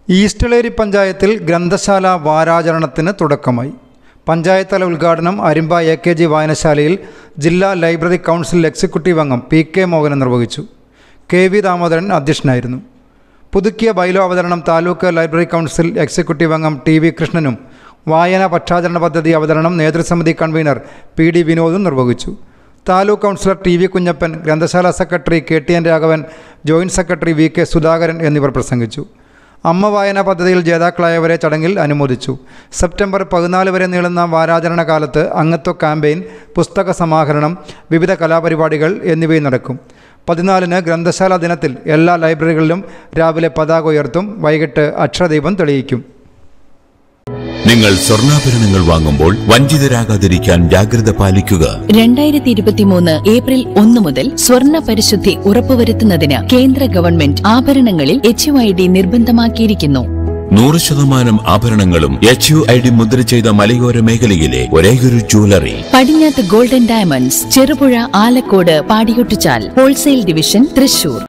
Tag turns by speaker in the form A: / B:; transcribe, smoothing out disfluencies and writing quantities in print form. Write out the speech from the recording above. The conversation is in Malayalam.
A: ഈസ്റ്റളേരി പഞ്ചായത്തിൽ ഗ്രന്ഥശാല വാരാചരണത്തിന് തുടക്കമായി. പഞ്ചായത്ത് തല ഉദ്ഘാടനം അരിമ്പ AKG വായനശാലയിൽ ജില്ലാ ലൈബ്രറി കൗൺസിൽ എക്സിക്യൂട്ടീവ് അംഗം PK മോഹനൻ നിർവഹിച്ചു. KV ദാമോദരൻ അധ്യക്ഷനായിരുന്നു. പുതുക്കിയ ബൈലോ അവതരണം താലൂക്ക് ലൈബ്രറി കൗൺസിൽ എക്സിക്യൂട്ടീവ് അംഗം TV കൃഷ്ണനും വായന പക്ഷാചരണ പദ്ധതി അവതരണം നേതൃസമിതി കൺവീനർ PD വിനോദും നിർവഹിച്ചു. താലൂക്ക് കൗൺസിലർ TV കുഞ്ഞപ്പൻ, ഗ്രന്ഥശാല secretary KTN Raghavan, joint secretary VK Sudhakaran എന്നിവർ പ്രസംഗിച്ചു. അമ്മ വായന പദ്ധതിയിൽ ജേതാക്കളായവരെ ചടങ്ങിൽ അനുമോദിച്ചു. സെപ്റ്റംബർ 14 വരെ നീളുന്ന വാരാചരണ കാലത്ത് അംഗത്വ ക്യാമ്പയിൻ, പുസ്തക സമാഹരണം, വിവിധ കലാപരിപാടികൾ എന്നിവയും നടക്കും. 14-ന് ഗ്രന്ഥശാല ദിനത്തിൽ എല്ലാ ലൈബ്രറികളിലും രാവിലെ പതാക ഉയർത്തും. വൈകിട്ട് അക്ഷരദീപം തെളിയിക്കും.
B: നിങ്ങൾ സ്വർണ്ണാഭരണങ്ങൾ വാങ്ങുമ്പോൾ വഞ്ചിതരാകാതിരിക്കാൻ ജാഗ്രത പാലിക്കുക.
C: 2023 ഏപ്രിൽ 1 മുതൽ സ്വർണ്ണ പരിശുദ്ധി ഉറപ്പുവരുത്തുന്നതിന് കേന്ദ്ര ഗവൺമെന്റ് ആഭരണങ്ങളിൽ HUID നിർബന്ധമാക്കിയിരിക്കുന്നു.
B: 100% ആഭരണങ്ങളും HUID മുദ്ര ചെയ്ത മലയോര മേഖലയിലെ ഒരേയൊരു jewellery
C: Padinjath golden diamonds, Cherupuzha, Alakode, Padiyottuchal, wholesale division, Thrissur.